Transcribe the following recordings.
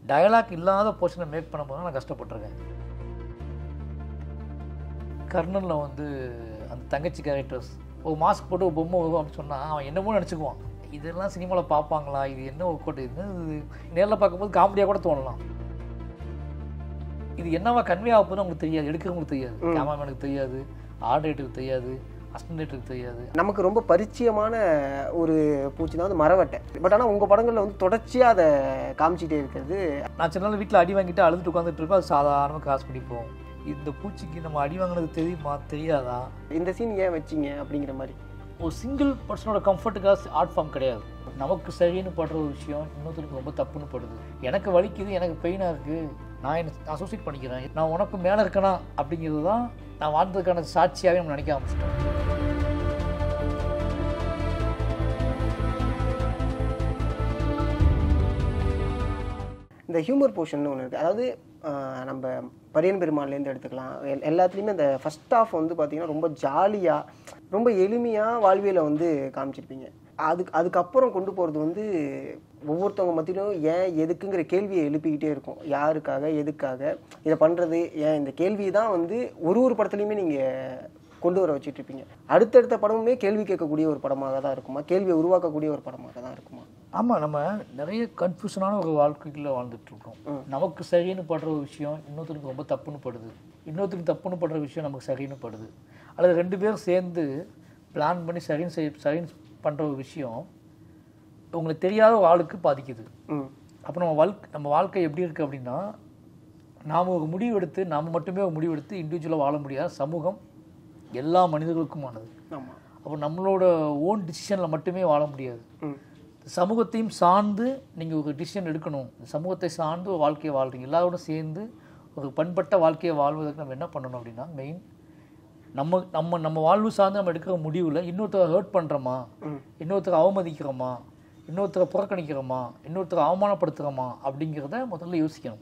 Dialogue இல்லாத போர்ஷனை make பண்ணும்போது நான் கஷ்டப்பட்டிருக்கேன். கர்ணனில் வந்து அந்த தங்கச்சி கேரக்டர்ஸ் ஒரு மாஸ்க் போட்டு ஒரு பொம்மை வரும் அப்படின்னு சொன்னால் அவன் என்னமோ நினச்சிக்குவான். இதெல்லாம் சினிமாவில் பார்ப்பாங்களா, இது என்ன ஒரு கோட்டை, இது நேரில் பார்க்கும்போது காமெடியாக கூட தோணலாம். இது என்னவா கன்வே ஆக போகுது அவங்களுக்கு தெரியாது, எடுக்கிறவங்களுக்கு தெரியாது, கேமராமேனுக்கு தெரியாது, ஆர்டரேட்டருக்கு தெரியாது, அசிஸ்டன்ட்டுக்கு தெரியாது. நமக்கு ரொம்ப பரிச்சயமான ஒரு பூச்சி தான் வந்து மரவட்டை. பட் ஆனால் உங்கள் படங்களில் வந்து தொடர்ச்சியாக அதை காமிச்சிட்டே இருக்கிறது. நான் சில நாள் வீட்டில் அடி வாங்கிட்டு அழுதுட்டு உட்காந்துட்டு இருக்கோம், அது சாதாரணமாக கிராஸ் பண்ணிப்போம். இந்த பூச்சிக்கு நம்ம அடி வாங்கினது தெரியுமா தெரியாதா, இந்த சீன் ஏன் வச்சிங்க அப்படிங்கிற மாதிரி ஒரு சிங்கிள் பர்சனோட கம்ஃபர்ட்டுக்காக ஆர்ட் ஃபார்ம் கிடையாது. நமக்கு சரின்னு படுற ஒரு விஷயம் இன்னொருத்தருக்கு ரொம்ப தப்புன்னு படுது. எனக்கு வலிக்குது, எனக்கு பெயினாக இருக்குது, நான் சூசைட் பண்ணிக்கிறேன், நான் உனக்கு மேலே இருக்கனா அப்படிங்கிறது தான் நான் வாழ்ந்ததுக்கான சாட்சியாகவே நம்ம நினைக்க ஆரம்பிச்சிட்டோம். இந்த ஹியூமர் போர்ஷன் ஒன்று இருக்குது. அதாவது நம்ம பரியன் பெருமாள்லேருந்து எடுத்துக்கலாம். எல்லாத்துலேயுமே அந்த ஃபஸ்ட் ஆஃப் வந்து பார்த்திங்கன்னா ரொம்ப ஜாலியாக ரொம்ப எளிமையாக வாழ்வியலை வந்து காமிச்சிருப்பீங்க. அதுக்கப்புறம் கொண்டு போகிறது வந்து ஒவ்வொருத்தவங்க மத்தியிலும் ஏன் எதுக்குங்கிற கேள்வியை எழுப்பிக்கிட்டே இருக்கும். யாருக்காக, எதுக்காக இதை பண்ணுறது, ஏன் இந்த கேள்வி தான் வந்து ஒரு படத்துலையுமே நீங்கள் கொண்டு வர வச்சுட்டு இருப்பீங்க. அடுத்தடுத்த படமுமே கேள்வி கேட்கக்கூடிய ஒரு படமாக தான் இருக்குமா, கேள்வியை உருவாக்கக்கூடிய ஒரு படமாக தான் இருக்குமா? ஆமாம், நம்ம நிறைய கன்ஃபியூஷனான ஒரு வாழ்க்கையில் வாழ்ந்துட்டுருக்கோம். நமக்கு சரின்னு படுற ஒரு விஷயம் இன்னொருத்தருக்கு ரொம்ப தப்புன்னு படுது, இன்னொருத்தருக்கு தப்புன்னு படுற விஷயம் நமக்கு சரின்னு படுது. அல்லது ரெண்டு பேரும் சேர்ந்து பிளான் பண்ணி சரின்னு பண்ணுற ஒரு விஷயம் உங்களுக்கு தெரியாத ஒரு ஆளுக்கு பாதிக்குது. அப்போ நம்ம வாழ்க்கை எப்படி இருக்குது அப்படின்னா, நாம் ஒரு முடிவெடுத்து நாம் மட்டுமே ஒரு முடிவெடுத்து இண்டிவிஜுவலாக வாழ முடியாத சமூகம் எல்லா மனிதர்களுக்குமானது. அப்போ நம்மளோட ஓன் டிசிஷனில் மட்டுமே வாழ முடியாது. சமூகத்தையும் சார்ந்து நீங்கள் ஒரு டிசிஷன் எடுக்கணும். சமூகத்தை சார்ந்து ஒரு வாழ்க்கையை வாழ்றீங்க, எல்லாரோட சேர்ந்து ஒரு பண்பட்ட வாழ்க்கையை வாழ்வதற்கு நம்ம என்ன பண்ணணும் அப்படின்னா, மெயின் நம்ம வாழ்வு சார்ந்து நம்ம எடுக்கிற முடிவில் இன்னொருத்தரை ஹர்ட் பண்ணுறோமா, இன்னொருத்தரை அவமதிக்கிறோமா, இன்னொருத்தரை புறக்கணிக்கிறோமா, இன்னொருத்தரை அவமானப்படுத்துகிறோமா அப்படிங்கிறத முதல்ல யோசிக்கணும்.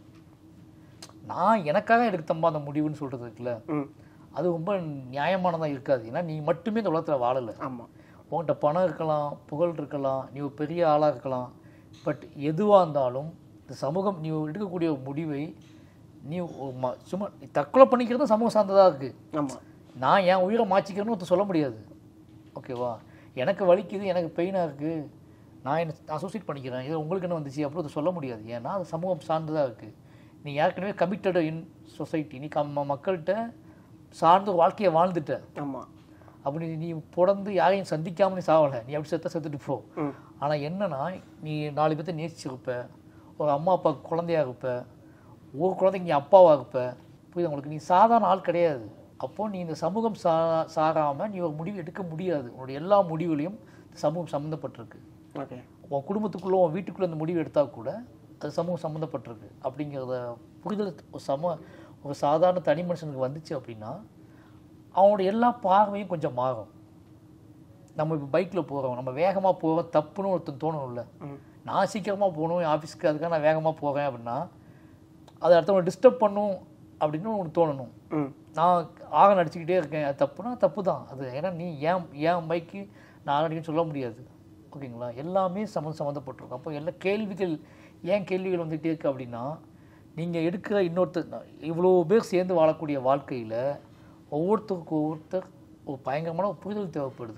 நான் எனக்காக எடுத்தம்பா அந்த முடிவுன்னு சொல்கிறது இருக்குல்ல, அது ரொம்ப நியாயமானதாக இருக்காது. ஏன்னா நீ மட்டுமே இந்த உலகத்தில் வாழலை. ஆமாம், உங்கள்கிட்ட பணம் இருக்கலாம், புகழ் இருக்கலாம், நீ ஒரு பெரிய ஆளாக இருக்கலாம். பட் எதுவாக இருந்தாலும் இந்த சமூகம் நீ எடுக்கக்கூடிய முடிவை நீ சும்மா தற்கொலை பண்ணிக்கிறது சமூகம் சார்ந்ததாக இருக்குது. ஆமாம், நான் என் உயிரை மாற்றிக்கிறேன்னு ஒருத்தர் சொல்ல முடியாது. ஓகேவா, எனக்கு வலிக்குது, எனக்கு பெயினாக இருக்குது, நான் சூசைட் பண்ணிக்கிறேன், இது உங்களுக்கு என்ன வந்துச்சு அப்படி ஒருத்தர் சொல்ல முடியாது. ஏன்னா அது சமூகம் சார்ந்ததாக இருக்குது. நீ ஏற்கனவே கமிட்டட் இன் சொசைட்டி, நீ மக்கள்கிட்ட சார்ந்த வாழ்க்கையை வாழ்ந்துட்ட. ஆமாம், அப்படி நீ பிறந்து யாரையும் சந்திக்காமல் நீ சாவலை, நீ அப்படி செத்துட்டு போ. ஆனால் என்னன்னா, நீ 4 பேர்த்த நேசிச்சிருப்ப, ஒரு அம்மா அப்பா குழந்தையாக இருப்ப, ஒரு குழந்தைக்கு நீ அப்பாவாக இருப்ப. புரியுது உங்களுக்கு? நீ சாதாரண ஆள் கிடையாது. அப்போது நீ இந்த சமூகம் சாராமல் நீ ஒரு முடிவு எடுக்க முடியாது. உன்னுடைய எல்லா முடிவுலையும் சமூகம் சம்மந்தப்பட்டிருக்கு. ஓகே, உன் குடும்பத்துக்குள்ளே உன் வீட்டுக்குள்ளே அந்த முடிவு எடுத்தால் கூட அது சமூகம் சம்மந்தப்பட்டிருக்கு அப்படிங்கிறத புரிதல் ஒரு சாதாரண தனி மனுஷனுக்கு வந்துச்சு அப்படின்னா அவனோட எல்லா பார்வையும் கொஞ்சம் மாறும். நம்ம இப்போ பைக்கில் போகிறோம், நம்ம வேகமாக போகிறோம் தப்புன்னு ஒருத்தன் தோணணும்ல. நான் சீக்கிரமாக போகணும் ஆஃபீஸ்க்கு, அதுக்காக நான் வேகமாக போகிறேன் அப்படின்னா அதை அடுத்தவங்க டிஸ்டர்ப் பண்ணும் அப்படின்னு உனக்கு தோணணும். நான் ஆக நடிச்சுக்கிட்டே இருக்கேன், அது தப்புனா தப்பு தான் அது. ஏன்னா நீ ஏன் பைக்கு நான் அடிக்கன்னு சொல்ல முடியாது. ஓகேங்களா, எல்லாமே சம்மந்தப்பட்டிருக்கும். அப்போ எல்லா கேள்விகள் வந்துகிட்டே இருக்குது அப்படின்னா, நீங்கள் எடுக்கிற இவ்வளோ பேர் சேர்ந்து வாழக்கூடிய வாழ்க்கையில் ஒவ்வொருத்தருக்கு ஒவ்வொருத்தர் ஒரு பயங்கரமான ஒரு புரிதல் தேவைப்படுது,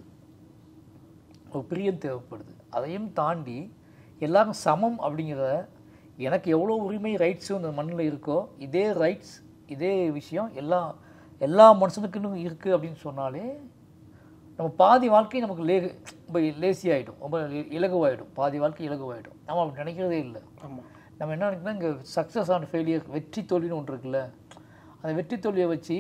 ஒரு பிரியம் தேவைப்படுது. அதையும் தாண்டி எல்லாரும் சமம் அப்படிங்கிற, எனக்கு எவ்வளோ உரிமை ரைட்ஸும் இந்த மண்ணில் இருக்கோ இதே ரைட்ஸ் இதே விஷயம் எல்லா மனுஷனுக்குன்னு இருக்குது அப்படின்னு சொன்னாலே நம்ம பாதி வாழ்க்கை நமக்கு ரொம்ப லேசி ஆகிடும், ரொம்ப இலகுவாயிடும். பாதி வாழ்க்கை இலகுவாயிடும். நம்ம அப்படி நினைக்கிறதே இல்லை. நம்ம என்ன நினைக்கிறோம், இங்கே சக்ஸஸ் ஆன ஃபெயிலியர், வெற்றி தோல்வின்னு ஒன்று இருக்குல்ல, அந்த வெற்றி தோல்வியை வச்சு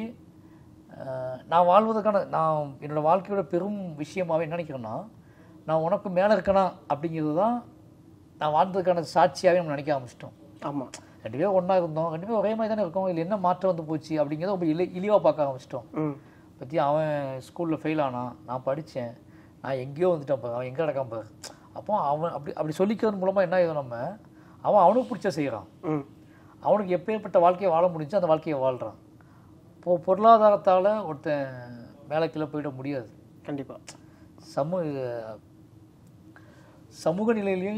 நான் வாழ்வதற்கான என்னோடய வாழ்க்கையோட பெரும் விஷயமாகவே என்ன நினைக்கிறேன்னா, நான் உனக்கு மேலே இருக்கனா அப்படிங்கிறது தான் நான் வாழ்ந்ததுக்கான சாட்சியாகவே நம்ம நினைக்க ஆரம்பிச்சிட்டோம். ஆமாம், 2 பேரும் ஒன்றா இருந்தோம், 2 பேரும் ஒரே மாதிரி தானே இருக்கோம், இதில் என்ன மாற்றம் வந்து போச்சு அப்படிங்கிறத ரொம்ப இழிவாக பார்க்க ஆரம்பிச்சிட்டோம். பற்றி அவன் ஸ்கூலில் ஃபெயில் ஆனான், நான் படித்தேன், நான் எங்கேயோ வந்துட்டேன் பாரு, அவன் எங்கே நடக்காம பாரு. அப்போ அவன் அப்படி சொல்லிக்கிறது மூலமாக என்ன ஆகும், அவனுக்கு பிடிச்ச செய்கிறான், அவனுக்கு எப்பேற்பட்ட வாழ்க்கையை வாழ முடிஞ்சு அந்த வாழ்க்கையை வாழ்கிறான். இப்போது பொருளாதாரத்தால் ஒருத்தன் மேலே கீழே போயிட முடியாது. கண்டிப்பாக சமூக நிலையிலையும்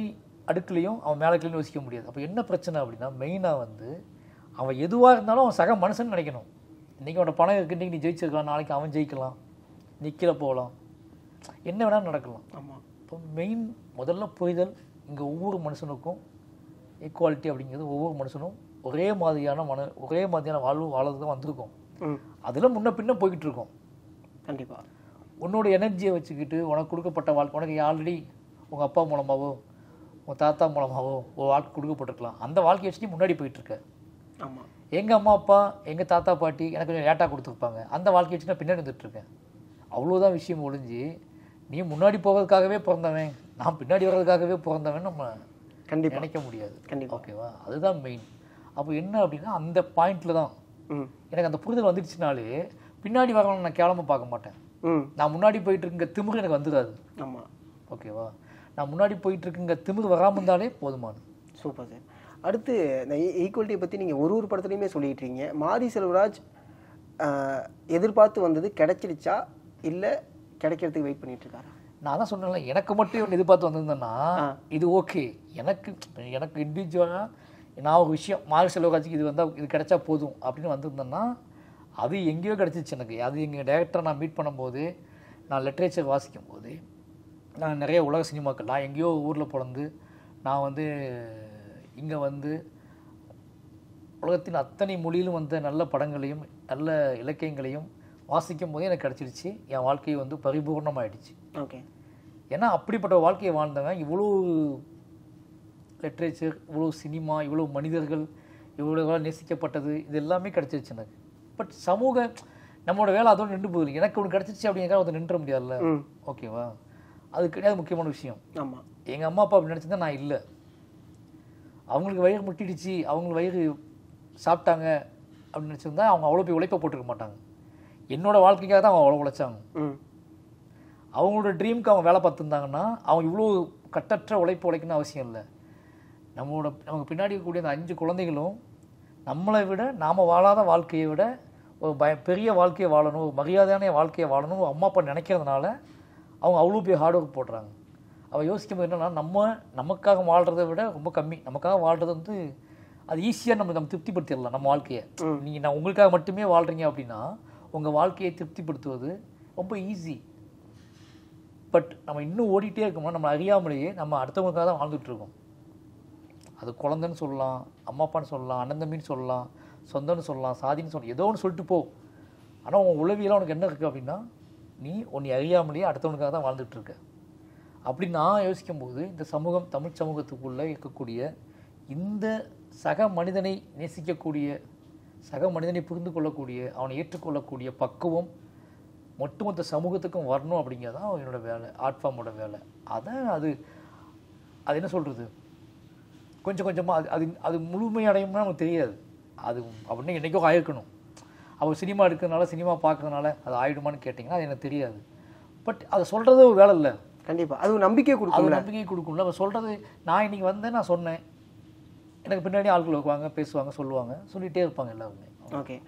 அடுக்குலையும் அவன் மேலே கீழே யோசிக்க முடியாது. அப்போ என்ன பிரச்சனை அப்படின்னா மெயினாக வந்து அவன் எதுவாக இருந்தாலும் அவன் சக மனுஷன் நினைக்கணும். இன்றைக்கி அவனோட பணம் இருக்குது, இன்றைக்கி நீ ஜெயிச்சிருக்கலாம், நாளைக்கு அவன் ஜெயிக்கலாம், நிற்கிற போகலாம், என்ன வேணாலும் நடக்கலாம். ஆமாம். இப்போ மெயின் முதல்ல புரிதல். இங்கே ஒவ்வொரு மனுஷனுக்கும் ஈக்குவாலிட்டி அப்படிங்கிறது, ஒவ்வொரு மனுஷனும் ஒரே மாதிரியான வாழ்வு வாழறது தான் வந்திருக்கும். அதில் முன்ன பின்ன போய்கிட்டு இருக்கோம். கண்டிப்பாக உன்னோட எனர்ஜியை வச்சுக்கிட்டு உனக்கு கொடுக்கப்பட்ட வாழ்க்கை, உனக்கு ஆல்ரெடி உங்கள் அப்பா மூலமாகவோ உங்கள் தாத்தா மூலமாகவோ ஒரு வாழ்க்கை கொடுக்கப்பட்டிருக்கலாம். அந்த வாழ்க்கையை வச்சு நீ முன்னாடி போயிட்டுருக்க. ஆமாம். எங்கள் அம்மா அப்பா எங்கள் தாத்தா பாட்டி எனக்கு கொஞ்சம் லேட்டாக கொடுத்துருப்பாங்க, அந்த வாழ்க்கையை வச்சு நான் பின்னாடி வந்துட்டுருக்கேன். அவ்வளோதான் விஷயம் ஒழிஞ்சு நீ முன்னாடி போகிறதுக்காகவே பிறந்தவன், நான் பின்னாடி வர்றதுக்காகவே பிறந்தவன் நம்ம கண்டிப்பாக நினைக்க முடியாது. கண்டிப்பாக. ஓகேவா? அதுதான் மெயின். அப்போ என்ன அப்படின்னா அந்த பாயிண்டில் தான் எனக்கு அந்த புரிதல் வந்துடுச்சுனாலே பின்னாடி வரவங்க நான் கேவலமாக பார்க்க மாட்டேன். நான் முன்னாடி போயிட்டு இருக்க திமிரு எனக்கு வந்துடாது. ஆமாம். ஓகேவா? நான் முன்னாடி போயிட்டு இருக்குங்க திமிரு வராமல் இருந்தாலே போதுமானது. Super sir. அடுத்து இந்த ஈக்குவலிட்டியை பற்றி நீங்கள் ஒரு படத்துலையுமே சொல்லிட்டு இருக்கீங்க. மாரி செல்வராஜ் எதிர்பார்த்து வந்தது கிடைச்சிருச்சா இல்லை கிடைக்கிறதுக்கு வெயிட் பண்ணிட்டு இருக்காரா? நான் தான் சொன்னேன்ல, எனக்கு மட்டும் ஒன்று எதிர்பார்த்து வந்திருந்தேன்னா இது ஓகே. எனக்கு இண்டிவிஜுவலாக நான் ஒரு விஷயம் மாரி செல்வராஜுக்கு இது வந்தால் இது கிடைச்சா போதும் அப்படின்னு வந்திருந்தேன்னா அது எங்கேயோ கிடச்சிச்சு எனக்கு. அது எங்கள் டைரக்டரை நான் மீட் பண்ணும்போது, நான் லிட்ரேச்சர் வாசிக்கும் போது, நான் நிறைய உலக சினிமாக்கள், நான் எங்கேயோ ஊரில் பிறந்து நான் வந்து இங்கே வந்து உலகத்தின் அத்தனை மொழியிலும் வந்த நல்ல படங்களையும் நல்ல இலக்கியங்களையும் வாசிக்கும் போதே எனக்கு கிடச்சிருச்சு. என் வாழ்க்கையை வந்து பரிபூர்ணமாகிடுச்சு. ஓகே. ஏன்னா அப்படிப்பட்ட வாழ்க்கையை வாழ்ந்தவன் இவ்வளோ லிட்ரேச்சர், இவ்வளோ சினிமா, இவ்வளோ மனிதர்கள், இவ்வளோ நேசிக்கப்பட்டது, இது எல்லாமே கிடச்சிருச்சு எனக்கு. பட் சமூக நம்மளோட வேலை அதோடு நின்று போகுது. எனக்கு ஒன்று கிடச்சிருச்சு அப்படிங்கிறத அதை நின்ற முடியாதுல்ல. ஓகேவா? அது கிடையாது முக்கியமான விஷயம். ஆமாம். எங்கள் அம்மா அப்பா அப்படி நினச்சிருந்தா நான் இல்லை. அவங்களுக்கு வயிறு முட்டிடுச்சு, அவங்களுக்கு வயிறு சாப்பிட்டாங்க அப்படின்னு நினச்சிருந்தா அவங்க அவ்வளோ போய் உழைப்பை போட்டுருக்க மாட்டாங்க. என்னோடய வாழ்க்கைக்காக தான் அவங்க அவ்வளோ உழைச்சாங்க. அவங்களோட ட்ரீமுக்கு அவங்க வேலை பார்த்துருந்தாங்கன்னா அவங்க இவ்வளோ கட்டற்ற உழைப்பு உழைக்கணும்னு அவசியம் இல்லை. நமக்கு பின்னாடி இருக்கக்கூடிய அந்த 5 குழந்தைகளும் நம்மளை விட, நாம் வாழாத வாழ்க்கையை விட ஒரு பெரிய வாழ்க்கையை வாழணும், ஒரு மரியாதையான வாழ்க்கையை வாழணும் அம்மா அப்பா நினைக்கிறதுனால அவங்க அவ்வளோ போய் ஹார்ட் ஒர்க் போடுறாங்க. அவள் யோசிக்கும் போது என்னென்னா நமக்காக வாழ்கிறத விட ரொம்ப கம்மி. நமக்காக வாழ்கிறது வந்து அது ஈஸியாக நம்ம திருப்திப்படுத்திடலாம் நம்ம வாழ்க்கையை. நான் உங்களுக்காக மட்டுமே வாழ்கிறீங்க அப்படின்னா உங்கள் வாழ்க்கையை திருப்திப்படுத்துவது ரொம்ப ஈஸி. பட் நம்ம இன்னும் ஓடிட்டே இருக்கோம்னா நம்ம அறியாமலேயே நம்ம அடுத்தவங்களுக்காக தான் வாழ்ந்துட்டுருக்கோம். அது குழந்தைன்னு சொல்லலாம், அம்மா அப்பான்னு சொல்லலாம், அண்ணன் தம்பின்னு சொல்லலாம், சொந்தம்னு சொல்லலாம், சாதின்னு சொல்லலாம், ஏதோ ஒன்று சொல்லிட்டு போ. ஆனால் உங்கள் உளவியெல்லாம் உனக்கு என்ன இருக்குது அப்படின்னா நீ உன்னை அறியாமலேயே அடுத்தவனுக்காக தான் வாழ்ந்துட்டுருக்க. அப்படி நான் யோசிக்கும்போது இந்த சமூகம், தமிழ் சமூகத்துக்குள்ளே இருக்கக்கூடிய இந்த சக மனிதனை நேசிக்கக்கூடிய, சக மனிதனை புரிந்து கொள்ளக்கூடிய, அவனை ஏற்றுக்கொள்ளக்கூடிய பக்குவம் ஒட்டுமொத்த சமூகத்துக்கும் வரணும் அப்படிங்கிறது தான் என்னோடய வேலை, ஆர்ட் ஃபார்மோட வேலை. அதான் அது என்ன சொல்கிறது, கொஞ்சம் கொஞ்சமாக அது முழுமையடையும்னா நமக்கு தெரியாது. அது அப்படின்னா என்றைக்கோ ஆயிருக்கணும். அவர் சினிமா எடுக்கிறதுனால, சினிமா பார்க்கறதுனால அது ஆயிடுமான்னு கேட்டிங்கன்னா அது எனக்கு தெரியாது. பட் அதை சொல்கிறது ஒரு வேலை இல்லை. கண்டிப்பாக அது நம்பிக்கை கொடுக்கும். அது நம்பிக்கை கொடுக்கும்ல. அவர் சொல்கிறது, நான் இன்றைக்கி வந்தேன், நான் சொன்னேன், எனக்கு பின்னாடி ஆட்கள் வைக்குவாங்க, பேசுவாங்க, சொல்லுவாங்க, சொல்லிகிட்டே இருப்பாங்க எல்லாருமே. ஓகே.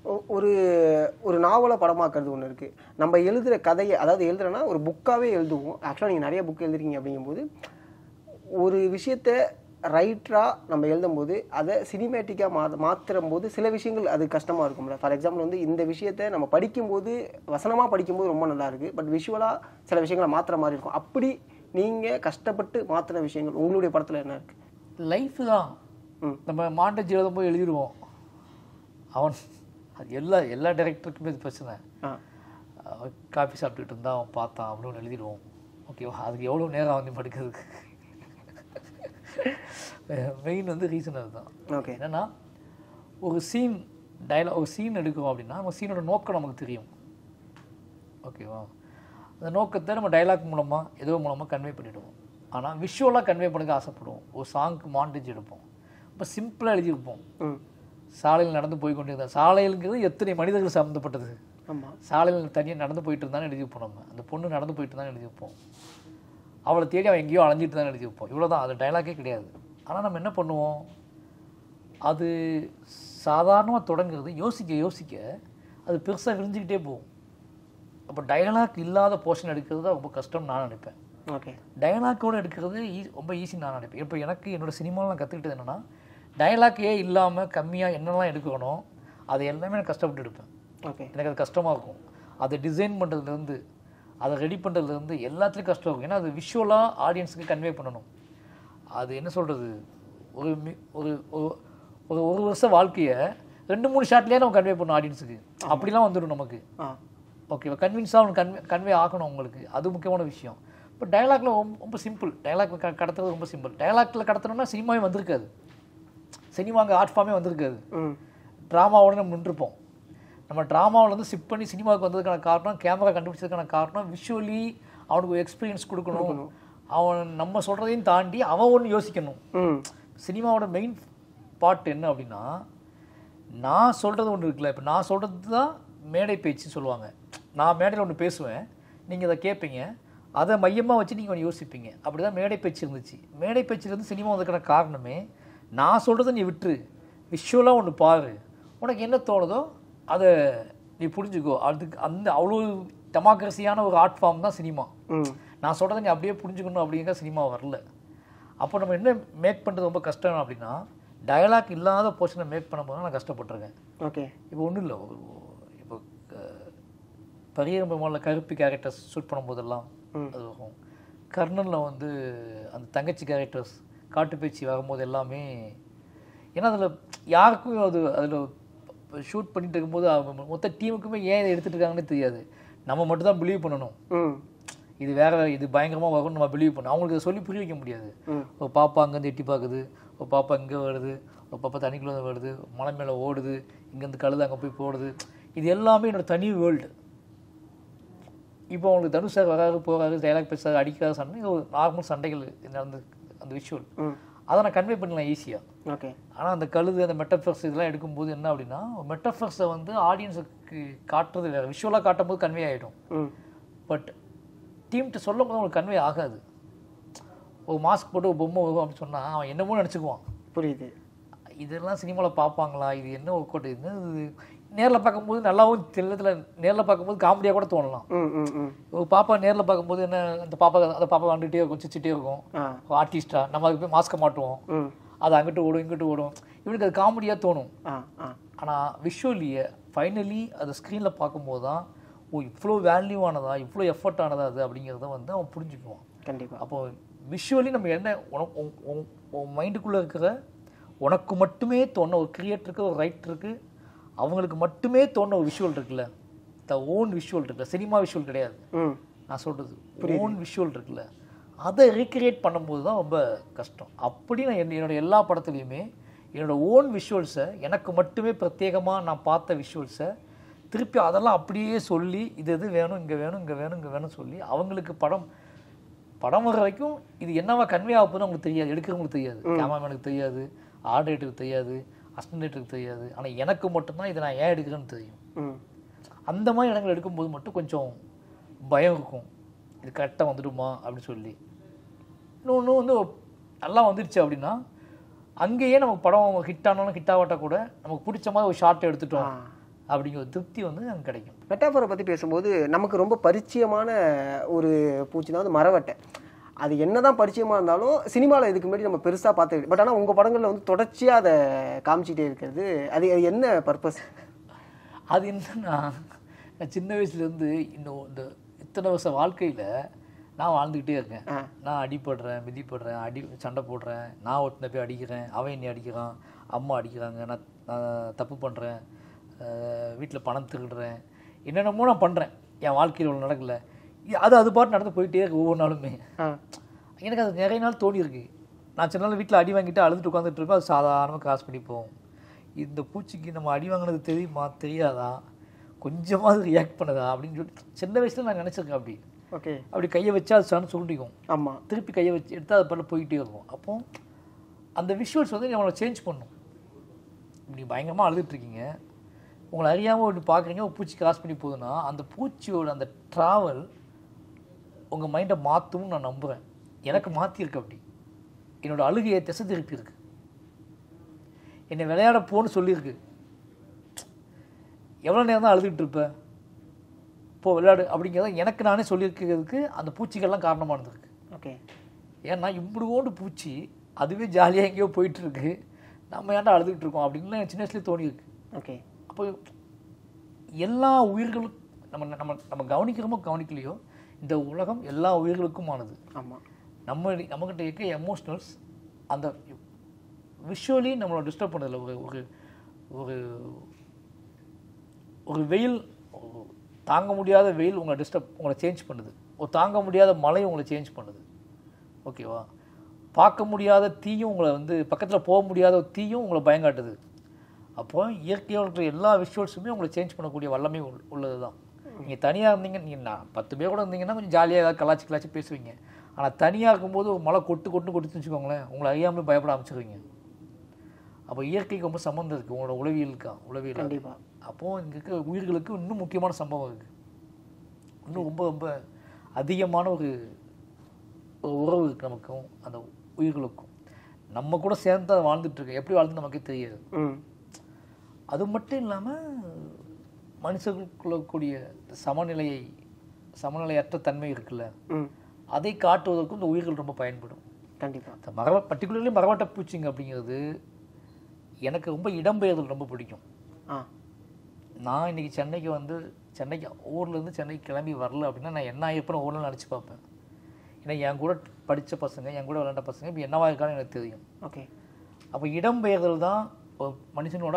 ஒரு நாவலை படமாக்குறது ஒன்று இருக்குது. நம்ம எழுதுகிற கதையை, அதாவது எழுதுறேன்னா ஒரு புக்காகவே எழுதுவோம். ஆக்சுவலாக நீங்கள் நிறைய புக் எழுதுறீங்க அப்படிங்கும்போது ஒரு விஷயத்தை ரைட்டராக நம்ம எழுதும்போது அதை சினிமேட்டிக்காக மாற்றும் போது சில விஷயங்கள் அது கஷ்டமாக இருக்கும்ல. ஃபார் எக்ஸாம்பிள் வந்து இந்த விஷயத்தை நம்ம படிக்கும்போது, வசனமாக படிக்கும்போது ரொம்ப நல்லா இருக்குது, பட் விஷுவலாக சில விஷயங்களை மாற்றுற மாதிரி இருக்கும். அப்படி நீங்கள் கஷ்டப்பட்டு மாற்றின விஷயங்கள் உங்களுடைய படத்தில் என்ன இருக்குது? லைஃப் தான். நம்ம மாண்டேஜ் எழுதும்போது எழுதிடுவோம். அவன் அது எல்லா டைரக்டருக்குமே இது பிரச்சனை. காஃபி சாப்பிட்டுட்டு இருந்தால் அவன் பார்த்தான் அப்படின்னு எழுதிடுவோம். ஓகேவா? அதுக்கு எவ்வளோ நேரம் வந்து படுக்கிறதுக்கு மெயின் வந்து ரீசன் அதுதான். ஓகே. என்னென்னா ஒரு சீன் எடுக்கிறோம் அப்படின்னா நம்ம சீனோட நோக்கம் நமக்கு தெரியும். ஓகேவா? அந்த நோக்கத்தை நம்ம டைலாக் மூலமாக ஏதோ மூலமாக கன்வே பண்ணிவிடுவோம். ஆனால் விஷுவலாக கன்வே பண்ண ஆசைப்படுவோம். ஒரு சாங்க்கு மாண்டேஜ் எடுப்போம், இப்போ சிம்பிளாக எழுதியிருப்போம். சாலையில் நடந்து போய் கொண்டு இருந்தால், சாலையிலுங்கிறது எத்தனை மனிதர்கள் சம்மந்தப்பட்டது. ஆமாம். சாலையில் தனியாக நடந்து போயிட்டு இருந்தாலும் எழுதியிருப்போம். நம்ம அந்த பொண்ணு நடந்து போயிட்டு இருந்தாலும் எழுதியிருப்போம், அவளை தேடி அவன் எங்கேயோ அலைஞ்சிட்டு தான் எழுதியிருப்போம். இவ்வளோதான், அது டைலாக்கே கிடையாது. ஆனால் நம்ம என்ன பண்ணுவோம், அது சாதாரணமாக தொடங்குறது யோசிக்க யோசிக்க அது பெருசாக விரிஞ்சிக்கிட்டே போகும். அப்போ டைலாக் இல்லாத போர்ஷன் எடுக்கிறது தான் ரொம்ப கஷ்டம்னு நான் நினைப்பேன். ஓகே. டயலாக்கோடு எடுக்கிறது ரொம்ப ஈஸி நான் நினைப்பேன். இப்போ எனக்கு என்னோடய சினிமாவில் நான் கற்றுக்கிட்டது என்னென்னா, டயலாக்கே இல்லாமல் கம்மியாக என்னெல்லாம் எடுக்கணும் அதை எல்லாமே நான் கஷ்டப்பட்டு எடுப்பேன். ஓகே. எனக்கு அது கஷ்டமாக இருக்கும். அதை டிசைன் பண்ணுறதுலேருந்து அதை ரெடி பண்ணுறதுலேருந்து எல்லாத்துலேயும் கஷ்டம் இருக்கும். ஏன்னா அது விஷுவலாக ஆடியன்ஸுக்கு கன்வே பண்ணணும். அது என்ன சொல்கிறது, ஒரு ஒரு ஒரு ஒரு வருஷம் வாழ்க்கையை 2-3 ஷாட்லேயே நம்ம கன்வே பண்ணணும் ஆடியன்ஸுக்கு. அப்படிலாம் வந்துடும் நமக்கு. ஓகேவா? கன்வின்ஸாக அவனுக்கு கன்வே ஆகணும் உங்களுக்கு. அது முக்கியமான விஷயம். இப்போ டயலாக்ல ரொம்ப சிம்பிள். டயலாக் கடத்துறது ரொம்ப சிம்பிள். டயலாக்ல கடத்தணும்னா சினிமாவே வந்திருக்காது. சினிமாங்க ஆர்ட் ஃபார்மே வந்திருக்காது. ட்ராமாவோட நம்ம நின்றுப்போம். நம்ம ட்ராமாவில் வந்து ஷிஃப்ட் பண்ணி சினிமாவுக்கு வந்ததுக்கான காரணம், கேமரா கண்டுபிடிச்சதுக்கான காரணம், விஷுவலி அவனுக்கு ஒரு எக்ஸ்பீரியன்ஸ் கொடுக்கணும். அவன் நம்ம சொல்கிறதையும் தாண்டி அவன் ஒன்று யோசிக்கணும். சினிமாவோட மெயின் பார்ட் என்ன அப்படின்னா, நான் சொல்கிறது ஒன்று இருக்குல்ல. இப்போ நான் சொல்கிறது தான் மேடை பேச்சுன்னு சொல்லுவாங்க. நான் மேடையில் ஒன்று பேசுவேன், நீங்கள் அதை கேட்பீங்க, அதை மையமாக வச்சு நீங்கள் ஒன்று யோசிப்பீங்க. அப்படி தான் மேடை பேச்சு இருந்துச்சு. மேடை பேச்சுலேருந்து சினிமா வந்ததுக்கான காரணமே, நான் சொல்கிறத நீ விட்டுரு, விஷுவலாக ஒன்று பாரு, உனக்கு என்ன தோணுதோ அதை நீ புரிஞ்சுக்கோ. அதுக்கு அவ்வளோ டெமோக்ரஸியான ஒரு ஆர்ட் ஃபார்ம் தான் சினிமா. நான் சொல்கிறத நீ அப்படியே புரிஞ்சுக்கணும் அப்படிங்கிற சினிமா வரல. அப்போ நம்ம என்ன மேக் பண்ணுறது ரொம்ப கஷ்டம் அப்படின்னா, டயலாக் இல்லாத போர்ஷனை மேக் பண்ணும்போது நான் கஷ்டப்பட்டிருக்கேன். ஓகே. இப்போ ஒன்றும் இல்லை, இப்போ பரியம்பெருமாளில் கருப்பி கேரக்டர்ஸ் ஷூட் பண்ணும்போதெல்லாம் அது வரும். கர்ணனில் வந்து அந்த தங்கச்சி கேரக்டர்ஸ் காட்டுப்பேச்சு வரும்போது எல்லாமே, ஏன்னா அதில் யாருக்கும் அதில் ஷூட் பண்ணிட்டு இருக்கும்போது மொத்த டீமுக்குமே ஏன் இதை எடுத்துகிட்டு இருக்காங்கன்னு தெரியாது. நம்ம மட்டும் தான் பிலீவ் பண்ணணும், இது வேற, இது பயங்கரமாக வரும்னு நம்ம பிலீவ் பண்ணணும். அவங்களுக்கு இதை சொல்லி புரிய வைக்க முடியாது. ஒரு பாப்பா அங்கேருந்து எட்டி பார்க்குது, ஒரு பாப்பா இங்கே வருது, ஒரு பாப்பா தண்ணிக்குள்ளே வருது, மலை மேலே ஓடுது, இங்கேருந்து கழுது அங்கே போய் போடுது, இது எல்லாமே என்னோடய தனி வேர்ல்டு. இப்போ அவங்களுக்கு தனுஷ் சார் வராது போகாது, டைலாக் பேசாது, அடிக்காத சண்டை, இது ஒரு நார்மல் சண்டைகள் நடந்து அந்த விஷுவல் அதை நான் கன்வே பண்ணலாம் ஈஸியாக. ஓகே. ஆனால் அந்த கழுது, அந்த மெட்டஃபர்ஸ் இதெல்லாம் எடுக்கும்போது என்ன அப்படின்னா, மெட்டஃபர்ஸை வந்து ஆடியன்ஸுக்கு காட்டுறது வேறு, விஷுவலாக காட்டும் போது கன்வே ஆகிடும். பட் டீம்கிட்ட சொல்லும் போது அவங்களுக்கு கன்வே ஆகாது. ஒரு மாஸ்க் போட்டு ஒரு பொம்மை வரும் அப்படின்னு சொன்னால் அவன் என்னமோ நினச்சிக்குவான். புரியுது. இதெல்லாம் சினிமாவில் பார்ப்பாங்களா, இது என்ன ஒர்க் அவுட், இது நேரில் பார்க்கும்போது நல்லாவும் தெரியல, நேரில் பார்க்கும்போது காமெடியாக கூட தோணலாம். ஒரு பாப்பா நேரில் பார்க்கும்போது என்ன, அந்த பாப்பா வந்துகிட்டே இருக்கும், சிரிச்சிட்டே இருக்கும், ஆர்டிஸ்டா, நம்ம அதுக்கு போய் மாஸ்க்கை மாட்டுவோம், அது அங்கிட்டு ஓடும் இங்கிட்டு ஓடும், இவனுக்கு அது காமெடியாக தோணும். ஆனால் விஷுவலியை ஃபைனலி அதை ஸ்க்ரீனில் பார்க்கும்போது தான், ஓ இவ்வளோ வேல்யூவானதா, இவ்வளோ எஃபர்ட் ஆனதா அது அப்படிங்கிறத வந்து அவன் புரிஞ்சுக்குவான். கண்டிப்பாக. அப்போ விஷுவலி நம்ம என்ன உன் மைண்டுக்குள்ளே இருக்கிற உனக்கு மட்டுமே தோண ஒரு கிரியேட்டருக்கு, ஒரு ரைட்டருக்கு, அவங்களுக்கு மட்டுமே தோண ஒரு விஷுவல் இருக்குல்ல, த ஓன் விஷுவல் இருக்குல்ல, சினிமா விஷுவல் கிடையாது நான் சொல்கிறது, ஓன் விஷுவல் இருக்குல்ல, அதை ரீக்ரியேட் பண்ணும்போது தான் ரொம்ப கஷ்டம். அப்படி நான் என்னோட எல்லா படத்துலையுமே என்னோடய ஓன் விஷுவல்ஸை, எனக்கு மட்டுமே பிரத்யேகமாக நான் பார்த்த விஷுவல்ஸை திருப்பி அதெல்லாம் அப்படியே சொல்லி, இது எது வேணும், இங்கே வேணும், இங்கே வேணும், இங்கே வேணும் சொல்லி, அவங்களுக்கு படம் வர வரைக்கும் இது என்னவா கன்வே ஆக போதுன்னு அவங்களுக்கு தெரியாது, எடுக்கிறவங்களுக்கு தெரியாது, கேமராமேனுக்கு தெரியாது, ஆர்டரேட்டருக்கு தெரியாது, அசிஸ்டன்டேட்டருக்கு தெரியாது. ஆனால் எனக்கு மட்டும்தான் இதை நான் ஏன் எடுக்கிறேன்னு தெரியும். அந்த மாதிரி இடங்கள் எடுக்கும்போது மட்டும் கொஞ்சம் பயம் இருக்கும், இது கரெக்டாக வந்துடுமா அப்படின்னு சொல்லி. இன்னொன்று வந்து நல்லா வந்துடுச்சு அப்படின்னா, அங்கேயே நமக்கு படம் ஹிட் ஆனாலும் ஹிட் ஆகாட்டா கூட நமக்கு பிடிச்ச மாதிரி ஒரு ஷார்ட்டை எடுத்துட்டோம் அப்படிங்கிற ஒரு திருப்தி வந்து அங்கே கிடைக்கும். மெட்டாஃபரை பற்றி பேசும்போது நமக்கு ரொம்ப பரிச்சயமான ஒரு பூச்சி தான் வந்து மரவட்டை. அது என்ன தான் பரிச்சயமாக இருந்தாலும் சினிமாவில் இதுக்கு முன்னாடி நம்ம பெருசாக பார்த்து, பட் ஆனால் உங்கள் படங்களில் வந்து தொடர்ச்சியாக அதை காமிச்சிட்டே இருக்கிறது, அது என்ன பர்பஸ்? அது என்னன்னா, நான் சின்ன வயசுலேருந்து இன்னும் இந்த இத்தனை வருஷம் வாழ்க்கையில் நான் வாழ்ந்துக்கிட்டே இருக்கேன். நான் அடிப்படுறேன், மிதிப்படுறேன், சண்டை போடுறேன், நான் ஒருத்தனை போய் அடிக்கிறேன், அவன் என்னை அடிக்கிறான், அம்மா அடிக்கிறாங்க, நான் தப்பு பண்ணுறேன், வீட்டில் பணம் திருடுறேன், என்னென்னமோ நான் பண்ணுறேன், என் வாழ்க்கையில் ஒன்று நடக்கலை. அது பாட்டு நடந்து போயிட்டே இருக்கு ஒவ்வொரு நாளுமே. எனக்கு அது நிறைய நாள் தோணியிருக்கு. நான் சில நாள் வீட்டில் அடி வாங்கிட்டு அழுதுட்டு உட்காந்துட்டு இருப்பேன், அது சாதாரணமாக கிராஸ் பண்ணி போவோம். இந்த பூச்சிக்கு நம்ம அடி வாங்கினது தெரியுமா தெரியாதா, கொஞ்சமாவது ரியாக்ட் பண்ணுதா அப்படின்னு சொல்லி சின்ன வயசில் நான் நினச்சிருக்கேன். அப்படி ஓகே, அப்படி கையை வச்சா அது சன்னு சுருண்டிக்கும். ஆமாம், திருப்பி கையை வச்சு எடுத்தால் அது பாட்டில் போயிட்டே இருக்கும். அப்போ அந்த விஷுவல்ஸ் வந்து நம்மளை சேஞ்ச் பண்ணும். இப்படி பயங்கரமாக அழுதுட்டுருக்கீங்க, உங்களை அறியாமல் ஒன்று பார்க்குறீங்க, ஒரு பூச்சி கிராஸ் பண்ணி போகுதுன்னா அந்த பூச்சியோட அந்த ட்ராவல் உங்கள் மைண்டை மாற்றும்னு நான் நம்புகிறேன். எனக்கு மாற்றிருக்கு. அப்படி என்னோடய அழுகையை திசை திருப்பி இருக்கு. என்னை விளையாட போன்னு சொல்லியிருக்கு. எவ்வளோ நேரம் தான் அழுதுகிட்டு இருப்பேன், போ விளையாடு அப்படிங்கிறத எனக்கு நானே சொல்லியிருக்கிறதுக்கு அந்த பூச்சிகள்லாம் காரணமாக இருந்திருக்கு. ஓகே. ஏன்னா இப்படிவோண்டு பூச்சி அதுவே ஜாலியாக எங்கேயோ போயிட்டுருக்கு, நம்ம ஏன்டா அழுதுகிட்டு இருக்கோம் அப்படின்லாம் எனக்கு சின்ன வயசுலேயே தோணியிருக்கு. ஓகே. அப்போ எல்லா உயிர்களும் நம்ம நம்ம நம்ம கவனிக்கிறோமோ கவனிக்கலையோ இந்த உலகம் எல்லா உயிர்களுக்குமானது. ஆமாம். நம்மக்கிட்ட இருக்க எமோஷ்னல்ஸ் அந்த விஷுவலி நம்மளை டிஸ்டர்ப் பண்ணதில்லை. ஒரு ஒரு ஒரு வெயில், தாங்க முடியாத வெயில் உங்களை சேஞ்ச் பண்ணுது. ஒரு தாங்க முடியாத மழை உங்களை சேஞ்ச் பண்ணுது. ஓகேவா? பார்க்க முடியாத தீயும் உங்களை வந்து பக்கத்தில் போக முடியாத தீயும் உங்களை பயங்காட்டுது. அப்போ இயற்கையாக இருக்கிற எல்லா விஷுவல்ஸுமே உங்களை சேஞ்ச் பண்ணக்கூடிய வல்லமை உள்ளது தான். நீங்கள் தனியாக இருந்தீங்க, நீங்கள் 10 பேர் கூட இருந்தீங்கன்னா கொஞ்சம் ஜாலியாக ஏதாவது கலாச்சி பேசுவீங்க. ஆனால் தனியாக இருக்கும்போது ஒரு மழை கொட்டுன்னு வச்சுக்கோங்களேன், உங்களை அறியாமலே பயப்பட ஆரம்பிச்சிருவீங்க. அப்போ இயற்கைக்கு ரொம்ப சம்மந்தம் இருக்குது உங்களோட உளவியல். கண்டிப்பாக. அப்போது இங்கே இருக்க உயிர்களுக்கு இன்னும் முக்கியமான சம்பவம் இருக்குது. இன்னும் ரொம்ப ரொம்ப அதிகமான ஒரு உறவு இருக்குது நமக்கும் அந்த உயிர்களுக்கும். நம்ம கூட சேர்ந்து அதை வாழ்ந்துட்டுருக்கு, எப்படி வாழ்ந்து நமக்கே தெரியாது. அது மட்டும் இல்லாமல் மனுஷர்களுக்குள்ள கூடிய சமநிலையற்ற தன்மை இருக்குல்ல, அதை காட்டுவதற்கும் இந்த உயிர்கள் ரொம்ப பயன்படும். கண்டிப்பாக. பர்டிகுலர்லி மரவட்ட பூச்சிங்க அப்படிங்கிறது எனக்கு ரொம்ப இடம்பெயர்தல் ரொம்ப பிடிக்கும். நான் இன்றைக்கி சென்னைக்கு ஊர்லேருந்து சென்னைக்கு கிளம்பி வரல அப்படின்னா நான் என்ன ஆகிருப்பேன்னு ஊரில் நினச்சி பார்ப்பேன். ஏன்னா என் கூட படித்த பசங்க, என் கூட விளையாண்ட பசங்க இப்போ என்னவா இருக்கான்னு எனக்கு தெரியும். ஓகே. அப்போ இடம்பெயர்தல் தான் ஒரு மனுஷனோட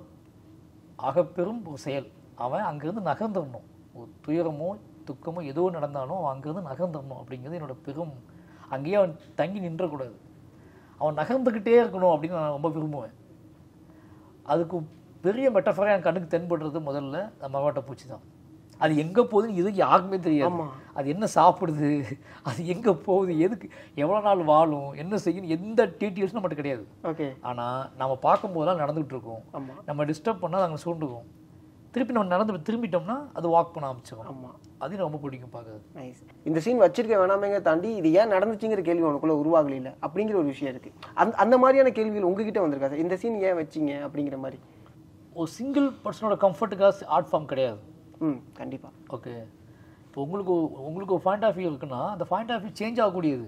ஆகப்பெரும் ஒரு செயல். அவன் அங்கேருந்து நகர்ந்துடணும். ஒரு துயரமோ துக்கமோ எதுவோ நடந்தாலும் அவன் அங்கேருந்து நகர்ந்துடணும் அப்படிங்கிறது என்னோட பெரும். அங்கேயே அவன் தங்கி நின்றக்கூடாது, அவன் நகர்ந்துக்கிட்டே இருக்கணும் அப்படின்னு நான் ரொம்ப விரும்புவேன். அதுக்கு பெரிய மெட்டஃபராக என் கண்ணுக்கு தென்படுறது முதல்ல மரவட்ட பூச்சி தான். அது எங்கே போகுதுன்னு எதுக்கு யாருக்குமே தெரியாது. அது என்ன சாப்பிடுது, அது எங்கே போகுது, எதுக்கு எவ்வளோ நாள் வாழும், என்ன செய்யணும், எந்த டீட்டெயில்ஸும் நம்மகிட்ட கிடையாது. ஓகே. ஆனால் நம்ம பார்க்கும்போதெல்லாம் நடந்துகிட்டு இருக்கோம். நம்ம டிஸ்டர்ப் பண்ணால் நாங்கள் சூண்டுவோம். திருப்பி நம்ம திரும்பிட்டோம்னா அது வாக் பண்ண ஆரம்பிச்சிடும். ஆமாம், அது ரொம்ப பிடிக்கும் பார்க்குறது. நைஸ். இந்த சீன் வச்சிருக்க வேணாமேங்க தாண்டி இது ஏன் நடந்துச்சுங்கிற கேள்வி உனக்குள்ள உருவாகல அப்படிங்கிற ஒரு விஷயம் இருக்குது. அந்த மாதிரியான கேள்விகள் உங்ககிட்ட வந்திருக்கா சார்? இந்த சீன் ஏன் வச்சிங்க அப்படிங்கிற மாதிரி. ஒரு சிங்கிள் பர்சனோட கம்ஃபர்ட்டுக்காக ஆர்ட் ஃபார்ம் கிடையாது. கண்டிப்பாக. ஓகே. இப்போ உங்களுக்கு ஒரு பாயிண்ட் ஆஃப் வியூ இருக்குன்னா அந்த பாயிண்ட் ஆஃப் வியூ சேஞ்ச் ஆகக்கூடியது.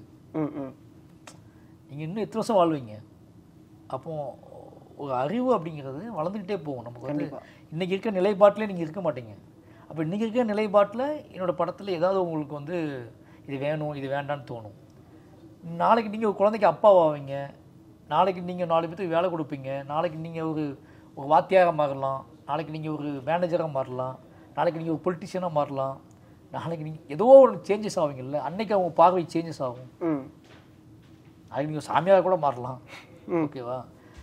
நீங்கள் இன்னும் எத்தனை வருஷம் வாழ்வீங்க? அப்போ ஒரு அறிவு அப்படிங்கிறது வளர்ந்துக்கிட்டே போகும். நமக்கு வந்து இன்றைக்கி இருக்க நிலைப்பாட்டிலே நீங்கள் இருக்க மாட்டீங்க. அப்போ இன்றைக்கி இருக்க நிலைப்பாட்டில் என்னோடய படத்தில் ஏதாவது உங்களுக்கு வந்து இது வேணும் இது வேண்டான்னு தோணும். நாளைக்கு நீங்கள் ஒரு குழந்தைக்கு அப்பாவாவீங்க, நாளைக்கு நீங்கள் 4 பேருக்கு வேலை கொடுப்பீங்க, நாளைக்கு நீங்கள் ஒரு வாத்தியாராக மாறலாம், நாளைக்கு நீங்கள் ஒரு மேனேஜராக மாறலாம், நாளைக்கு நீங்கள் ஒரு பொலிட்டிஷியனாக மாறலாம், நாளைக்கு நீங்கள் ஏதோ ஒரு சேஞ்சஸ் ஆவீங்கல்ல, அன்னைக்கு அவங்க பார்வை சேஞ்சஸ் ஆகும். நாளைக்கு நீங்கள் சாமியாராக கூட மாறலாம். ஓகேவா?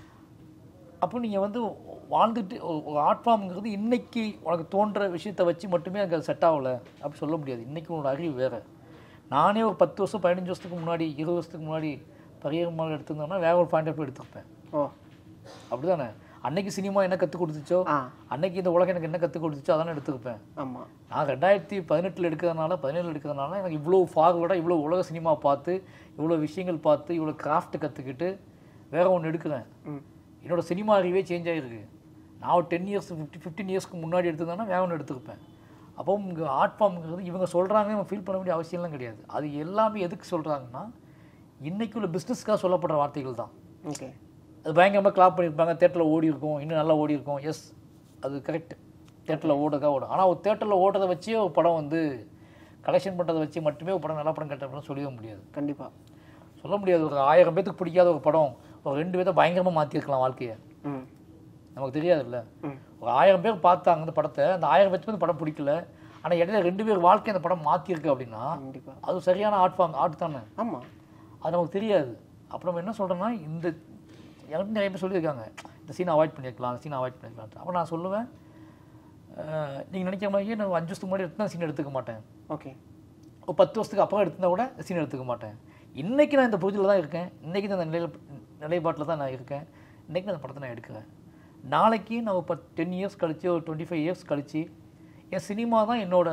அப்போ நீங்கள் வந்து வாழ்ந்துட்டு ஒரு ஆர்ட் ஃபார்ம்ங்கிறது இன்றைக்கி உனக்கு தோன்ற விஷயத்தை வச்சு மட்டுமே எனக்கு அது செட் ஆகலை அப்படி சொல்ல முடியாது. இன்றைக்கி உன்னோட அறிவு வேறு. நானே ஒரு 10 வருஷம் 15 வருஷத்துக்கு முன்னாடி 20 வருஷத்துக்கு முன்னாடி பரியர் மாதிரி எடுத்திருந்தோம்னா வேற ஒரு பாயிண்ட் ஆஃப் எடுத்துருப்பேன். அப்படி தானே? அன்னைக்கு சினிமா என்ன கற்றுக் கொடுத்துச்சோ, அன்னைக்கு இந்த உலகம் எனக்கு என்ன கற்றுக் கொடுத்துச்சோ அதானே எடுத்துருப்பேன். நான் 2018 எடுக்கிறதுனால 17 எடுக்கிறதுனால எனக்கு இவ்வளோ ஃபார்வர்டாக இவ்வளோ உலக சினிமா பார்த்து இவ்வளோ விஷயங்கள் பார்த்து இவ்வளோ கிராஃப்ட் கற்றுக்கிட்டு வேற ஒன்று எடுக்கிறேன். என்னோட சினிமா அறிவே சேஞ்ச் ஆகிருக்கு. நான் ஒரு 10 இயர்ஸ் 15 இயர்ஸ்க்கு முன்னாடி எடுத்துருந்தேன்னா வேற ஒன்று எடுத்துருப்பேன். அப்போ இங்கே ஆர்ட் ஃபார்ம்ங்கிறது இவங்க சொல்கிறாங்க நம்ம ஃபீல் பண்ண வேண்டிய அவசியம்லாம் கிடையாது. அது எல்லாமே எதுக்கு சொல்கிறாங்கன்னா இன்றைக்கி உள்ள பிஸ்னஸ்க்காக சொல்லப்படுற வார்த்தைகள் தான். ஓகே. அது பயங்கரமாக கிளாப் பண்ணியிருப்பாங்க, தேட்டரில் ஓடி இருக்கும், இன்னும் நல்லா ஓடி இருக்கும். எஸ், அது கரெக்ட், தேட்டரில் ஓடுறதா ஓடும். ஆனால் ஒரு தேட்டரில் ஓடுறதை வச்சே ஒரு படம் வந்து கலெக்ஷன் பண்ணுறதை வச்சு மட்டுமே ஒரு படம் நல்ல படம் கெட்ட படம் சொல்லவே முடியாது. கண்டிப்பாக சொல்ல முடியாது. ஒரு 1000 பேத்துக்கு பிடிக்காத ஒரு படம் ஒரு 2 பேர்த்த பயங்கரமாக மாற்றிருக்கலாம் வாழ்க்கையை, நமக்கு தெரியாதுல்ல. ஒரு 1000 பேர் பார்த்தாங்க அந்த படத்தை, அந்த 1000 பேருக்கு அந்த படம் பிடிக்கல, ஆனால் இடையில 2 பேர் வாழ்க்கை அந்த படம் மாற்றிருக்கு அப்படின்னா அது சரியான ஆர்ட் தானே. ஆமாம், அது நமக்கு தெரியாது. அப்புறம் நம்ம என்ன சொல்கிறோன்னா, இந்த எனக்கு நிறைய பேர் சொல்லியிருக்காங்க இந்த சீனை அவாய்ட் பண்ணியிருக்கலாம், அந்த சீனை அவாய்ட் பண்ணியிருக்கலாம். அப்போ நான் சொல்லுவேன், நீங்கள் நினைக்கிற மாதிரியே நான் 5 வருஷத்துக்கு முன்னாடி எடுத்து சீன் எடுத்துக்க மாட்டேன். ஓகே. ஒரு 10 வருஷத்துக்கு அப்புறம் எடுத்துருந்தா கூட சீன் எடுத்துக்க மாட்டேன். இன்றைக்கி நான் இந்த புரிதலில் தான் இருக்கேன், இன்றைக்கி தான் அந்த நிலைப்பாட்டில் தான் நான் இருக்கேன், இன்றைக்கி அந்த படத்தை நான் எடுக்கிறேன். நாளைக்கு நான் ஒரு 10 இயர்ஸ் கழிச்சு ஒரு 25 இயர்ஸ் கழிச்சு என் சினிமா தான் என்னோட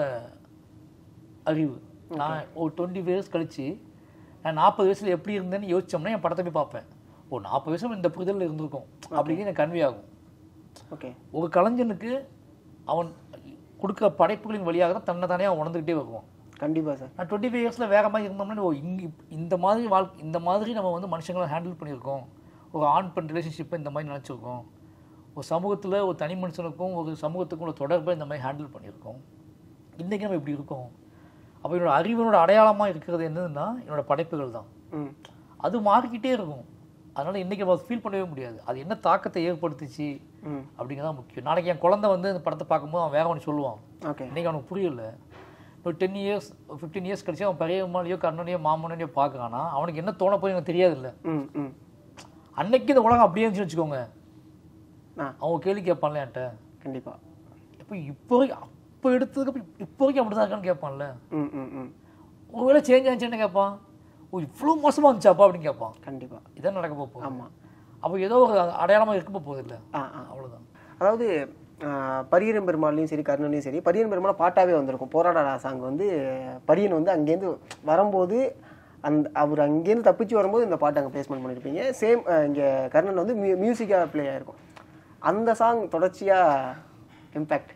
அறிவு. நான் ஒரு 20 இயர்ஸ் கழிச்சு நான் 40 வயசில் எப்படி இருந்தேன்னு யோசிச்சோம்னா என் படத்தை போய் பார்ப்பேன். 40 வயசுல இந்த புரிதலில் இருந்திருக்கும் அப்படிங்கிறது எனக்கு கன்வே ஆகும். ஓகே. ஒரு கலைஞனுக்கு அவன் கொடுக்குற படைப்புகளின் வழியாக தான் தன்னை தானே அவன் உணர்ந்துக்கிட்டே வருவான். கண்டிப்பாக சார். நான் 25 இயர்ஸில் வேறு மாதிரி இருந்தோம்னா இந்த மாதிரி நம்ம வந்து மனுஷங்களை ஹேண்டில் பண்ணியிருக்கோம். ஒரு ஆண் பெண் ரிலேஷன்ஷிப்பை இந்த மாதிரி நினச்சிருக்கோம். ஒரு சமூகத்தில் ஒரு தனி மனுஷனுக்கும் ஒரு சமூகத்துக்கும் உள்ள தொடர்பை இந்த மாதிரி ஹேண்டில் பண்ணியிருக்கோம். இன்றைக்கி நம்ம இப்படி இருக்கோம். அப்போ என்னோட அறிவினோட அடையாளமாக இருக்கிறது என்னதுன்னா என்னோடய படைப்புகள் தான். அது மாறிக்கிட்டே இருக்கும். அதனால் இன்றைக்கி நம்ம ஃபீல் பண்ணவே முடியாது. அது என்ன தாக்கத்தை ஏற்படுத்துச்சு அப்படிங்கிறதான் முக்கியம். நாளைக்கு என் குழந்தை வந்து அந்த படத்தை பார்க்கும்போது அவன் வேற ஒன்று சொல்லுவான். இன்றைக்கி அவனுக்கு புரியல. ஒரு 10 இயர்ஸ் 15 இயர்ஸ் கழிச்சு அவன் பெரியம்மாலையோ கண்ணனையோ மாமனையோ பார்க்குறானா அவனுக்கு என்ன தோண போய் எனக்கு தெரியாதுல்ல. அன்னைக்கு இந்த உலகம் அப்படியே இருந்துச்சு வச்சுக்கோங்க, அவங்க கேள்வி கேட்பான்ல என்கிட்ட. கண்டிப்பாக. இப்போ எடுத்ததுக்கு இப்போ வரைக்கும் அப்படி தான் இருக்கான்னு கேட்பான்ல. ஒருவேளை சேஞ்ச் ஆச்சுன்னு கேட்பான். இவ்வளோ மோசமாக இருந்துச்சாப்பா அப்படின்னு கேட்பான். கண்டிப்பாக. இதான் நடக்க போகுது. ஆமாம். அப்போ ஏதோ ஒரு அடையாளமாக இருக்க போகுது இல்லை. அவ்வளோதான். அதாவது பரியன் பெருமாள்லையும் சரி கர்ணன்லையும் சரி பரியன் பெருமாள் பாட்டாகவே வந்திருக்கும். போராடா சாங் வந்து பரியன் வந்து அங்கேருந்து வரும்போது அவர் அங்கேருந்து தப்பிச்சு வரும்போது இந்த பாட்டு அங்கே பிளேஸ்மெண்ட் பண்ணியிருப்பீங்க. சேம் இங்கே கர்ணன் வந்து மியூசிக்காக ப்ளே ஆகிருக்கும். அந்த சாங் தொடர்ச்சியாக இம்பேக்ட்.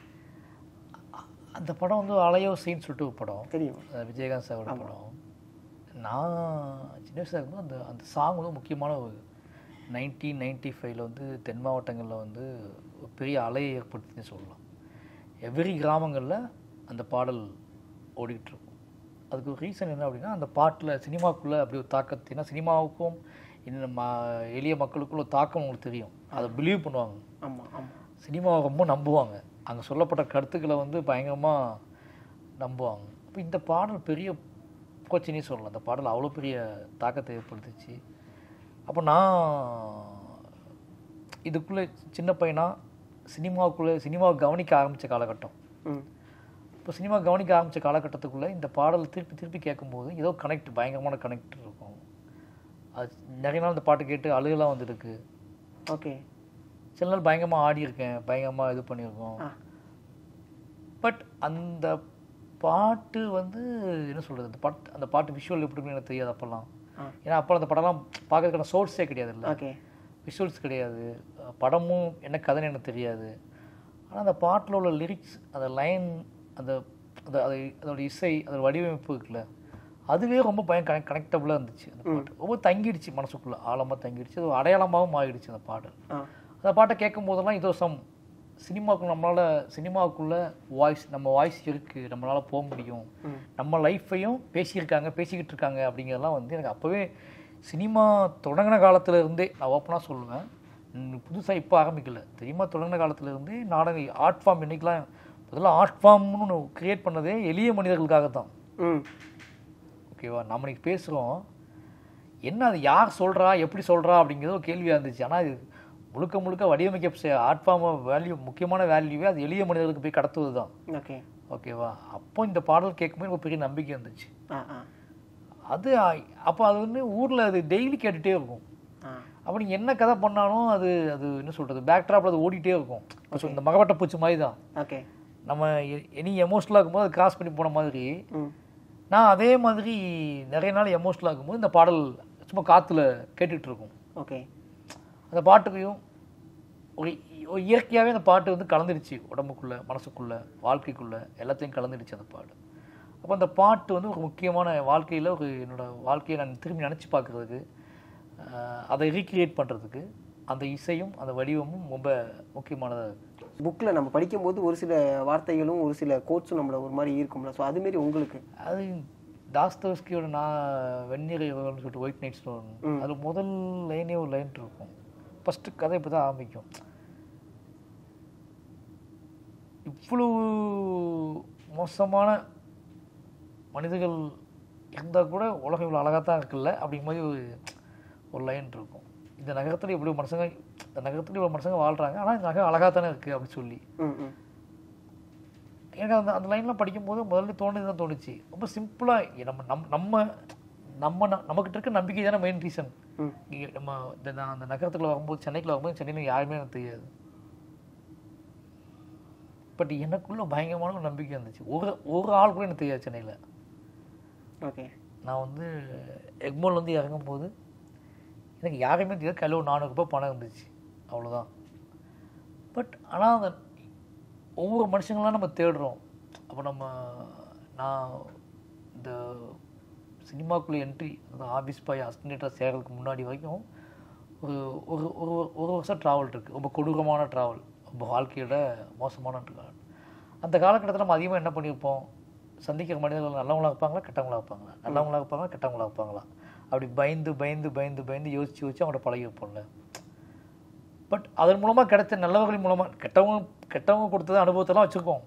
அந்த படம் வந்து அலையோசைன்னு சொல்லிட்டு ஒரு படம் தெரியும், விஜயகாந்த் சாரோட படம். நான் சின்ன வயசாக இருக்கும்போது அந்த சாங் வந்து முக்கியமான ஒரு 1995 வந்து தென் மாவட்டங்களில் வந்து ஒரு பெரிய அலையை ஏற்படுத்தின்னு சொல்லலாம். எவ்ரி கிராமங்களில் அந்த பாடல் ஓடிட்டுருக்கும். அதுக்கு ஒரு ரீசன் என்ன அப்படின்னா அந்த பாட்டில் சினிமாவுக்குள்ளே அப்படி ஒரு தாக்கத்தை, ஏன்னா சினிமாவுக்கும் இன்னும் எளிய மக்களுக்குள்ள ஒரு தாக்கம் உங்களுக்கு தெரியும். அதை பிலீவ் பண்ணுவாங்க. ஆமாம் ஆமாம். சினிமாவை ரொம்ப நம்புவாங்க. அங்கே சொல்லப்பட்ட கருத்துக்களை வந்து பயங்கரமாக நம்புவாங்க. அப்போ இந்த பாடல் பெரிய பிரச்சனையே சொல்லலாம். அந்த பாடல் அவ்வளோ பெரிய தாக்கத்தை ஏற்படுத்துச்சு. அப்போ நான் இதுக்குள்ளே சின்ன பையனாக சினிமாவை கவனிக்க ஆரம்பித்த காலகட்டம். இப்போ சினிமா கவனிக்க ஆரம்பித்த காலகட்டத்துக்குள்ளே இந்த பாடல் திருப்பி கேட்கும்போது ஏதோ பயங்கரமான கனெக்ட் இருக்கும். அது நிறைய நாள் இந்த பாட்டு கேட்டு அழுகலாம் வந்துருக்கு. ஓகே. சில நாள் பயங்கரமாக ஆடி இருக்கேன், பயங்கரமாக இது பண்ணியிருக்கோம். பட் அந்த பாட்டு வந்து என்ன சொல்கிறது, அந்த பாட்டு விஷுவல் எப்படி இருக்குன்னு எனக்கு தெரியாது அப்போல்லாம். ஏன்னா அப்போ அந்த படம்லாம் பார்க்கறதுக்கான சோர்ஸே கிடையாது. இல்லை, விஷுவல்ஸ் கிடையாது, படமும் என்ன கதைன்னு எனக்கு தெரியாது. ஆனால் அந்த பாட்டில் உள்ள லிரிக்ஸ், அந்த லைன், அதோட இசை, அதோட வடிவமைப்பு இருக்குல்ல, அதுவே ரொம்ப கனெக்டபுளாக இருந்துச்சு. அந்த பாட்டு ரொம்ப தங்கிடுச்சு, மனசுக்குள்ளே ஆழமாக தங்கிடுச்சு. அது அடையாளமாகவும் ஆகிடுச்சு அந்த பாடல். அந்த பாட்டை கேட்கும் போதெல்லாம் இதோ சினிமாவுக்குள்ளே நம்ம வாய்ஸ் இருக்குது, நம்மளால் போக முடியும், நம்ம லைஃப்பையும் பேசிக்கிட்டு இருக்காங்க அப்படிங்கிறதெல்லாம் வந்து எனக்கு அப்போவே சினிமா தொடங்கின காலத்தில் இருந்தே நான் ஓப்பனாக சொல்லுவேன். புதுசாக இப்போ ஆரம்பிக்கல, சினிமா தொடங்கின காலத்தில் இருந்தே நாடக ஆர்ட் ஃபார்ம் இன்றைக்கெலாம் முதல்ல ஆர்ட் ஃபார்ம்னு ஒன்று க்ரியேட் பண்ணதே எளிய மனிதர்களுக்காக தான். ஓகேவா, நம்ம இன்னைக்கு பேசுகிறோம், என்ன அது யார் சொல்கிறா எப்படி சொல்கிறா அப்படிங்கிறது ஒரு கேள்வியாக இருந்துச்சு. ஆனால் இது முழுக்க வடிவமைக்க ஆர்ட் ஃபார்ம் முக்கியமான வேல்யூவே அது எளிய மனிதர்களுக்கு போய் கடத்துவது தான். ஓகேவா, அப்போ இந்த பாடல் கேட்கும்போது ஒரு பெரிய நம்பிக்கை இருந்துச்சு. அது அப்போ அது வந்து ஊரில் அது டெய்லி கேட்டுகிட்டே இருக்கும். அப்போ நீங்கள் என்ன கதை பண்ணாலும் அது என்ன சொல்கிறது, பேக்ட்ராப்பில் அது ஓடிட்டே இருக்கும். இந்த மகவட்ட பூச்சி மாதிரி தான். நம்ம எனி எமோஷ்னலாக இருக்கும்போது அது கிராஸ் பண்ணி போன மாதிரி நான் அதே மாதிரி நிறைய நாள் எமோஷ்னலாக இருக்கும்போது இந்த பாடல் சும்மா காற்றுல கேட்டுகிட்டு இருக்கும். அந்த பாட்டுக்கையும் ஒரு இயற்கையாகவே அந்த பாட்டு வந்து கலந்துடுச்சு, உடம்புக்குள்ளே, மனசுக்குள்ளே, வாழ்க்கைக்குள்ளே எல்லாத்தையும் கலந்துடுச்சு அந்த பாட்டு. அப்போ அந்த பாட்டு வந்து ஒரு முக்கியமான வாழ்க்கையில் என்னோடய வாழ்க்கையை நான் திரும்பி நினச்சி பார்க்குறதுக்கு, அதை ரீக்ரியேட் பண்ணுறதுக்கு அந்த இசையும் அந்த வடிவமும் ரொம்ப முக்கியமானதாக இருக்குது. புக்கில் நம்ம படிக்கும்போது ஒரு சில வார்த்தைகளும் ஒரு சில கோட்ஸும் நம்மளை ஒரு மாதிரி இருக்கும்ல, ஸோ அதுமாரி உங்களுக்கு? அது டாஸ்தோவ்ஸ்கியோட வெந்நீர் இரவுகள்னு சொல்லிட்டு ஒயிட் நைட் ஸ்டோன், அதில் முதல் லைனே ஒரு லைன் இருக்கும். ஃபஸ்ட்டு கதை இப்போ தான் ஆரம்பிக்கும். இவ்வளோ மோசமான மனிதர்கள் இருந்தால் கூட உலகம் இவ்வளோ அழகாக தான் இருக்குல்ல அப்படிங்கிற மாதிரி ஒரு லைன் இருக்கும். இந்த நகரத்தில் இவ்வளோ மனுஷங்க வாழ்கிறாங்க, ஆனால் இந்த நகரம் அழகாக தானே இருக்குது அப்படின்னு சொல்லி எனக்கு அந்த லைன்லாம் படிக்கும்போது முதல்ல தோணுது தான் தோணுச்சு. ரொம்ப சிம்பிளாக நம்மக்கிட்ட இருக்க நம்பிக்கை தானே மெயின் ரீசன். நம்ம நான் அந்த நகரத்துக்குள்ள வரும்போது, சென்னைக்குள்ள வரும்போது சென்னையில் யாருமே எனக்கு தெரியாது. பட் எனக்குள்ள பயங்கரமான ஒரு நம்பிக்கை இருந்துச்சு. ஒரு ஆள் கூட எனக்கு தெரியாது சென்னையில். நான் வந்து எக்மோல் வந்து இறங்கும்போது எனக்கு யாருமே தெரியாது. கையில் ஒரு 400 ரூபாய் பணம் இருந்துச்சு, அவ்வளோதான். பட் ஆனால் அந்த ஒவ்வொரு மனுஷங்களாம் நம்ம தேடுறோம். அப்போ நான் இந்த சினிமாக்குள்ளே என்ட்ரி அந்த ஆஃபீஸ் பாய் அசிஸ்டன்டேட்டாக சேர்றதுக்கு முன்னாடி வரைக்கும் ஒரு ஒரு ஒரு ஒரு வருஷம் ட்ராவல் இருக்குது. ரொம்ப கொடூரமான ட்ராவல், ரொம்ப வாழ்க்கையோட மோசமான ட்ராவல். அந்த காலகட்டத்தில் நம்ம அதிகமாக என்ன பண்ணியிருப்போம், சந்திக்கிற மனிதர்கள் நல்லவங்களாக இருப்பாங்களா கெட்டவங்களாக இருப்பாங்களா, நல்லவங்களாக இருப்பாங்களா கெட்டவங்களாக இருப்பாங்களா, அப்படி பயந்து பயந்து பயந்து பயந்து யோசித்து யோசிச்சு அவங்களோட பழகிருப்போம்ல. பட் அதன் மூலமாக கிடைச்ச நல்லவர்கள் மூலமாக கெட்டவங்க கொடுத்தது அனுபவத்தெல்லாம் வச்சுருக்கோம்.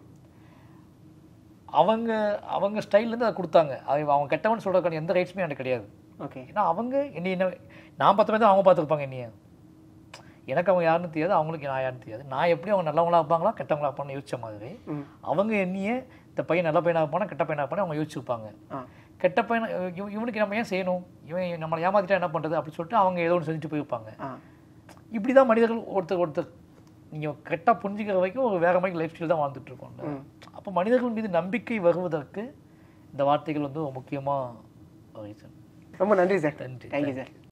அவங்க ஸ்டைல்லேருந்து அதை கொடுத்தாங்க. அவங்க கெட்டவன் சொல்கிறதுக்கான எந்த ரைட்ஸுமே எனக்கு கிடையாது. ஓகே. ஏன்னா அவங்க என்ன நான் பார்த்த மாதிரி தான் அவங்க பார்த்துருப்பாங்க. என்னைய எனக்கு அவங்க யாருன்னு தெரியாது, அவங்களுக்கு நான் யாருன்னு தெரியாது. நான் எப்படி அவங்க நல்லவங்களா இருப்பாங்களா கெட்டவங்களா இருப்பான்னு யோசிச்ச மாதிரி அவங்க என்னைய இந்த பையன் நல்ல பையனாக இருப்பானா கெட்ட பையனாக இருப்பானு அவங்க யோசிச்சுருப்பாங்க. கெட்ட பையன் இவனுக்கு நம்ம ஏன் செய்யணும், இவன் நம்மளை ஏமாத்திட்டா என்ன பண்ணுறது அப்படின்னு சொல்லிட்டு அவங்க ஏதோ ஒன்று செஞ்சுட்டு போயிருப்பாங்க. இப்படி தான் மனிதர்கள் ஒருத்தர் நீங்கள் கரெக்டாக புரிஞ்சுக்கிற வரைக்கும் ஒரு வேறு மாதிரி லைஃப் ஸ்டைல் தான் வாழ்ந்துட்டு இருக்கோம். அப்போ மனிதர்கள் மீது நம்பிக்கை வருவதற்கு இந்த வார்த்தைகள் வந்து முக்கியமாக ரீசன். ரொம்ப நன்றி சார். நன்றி. Thank you sir.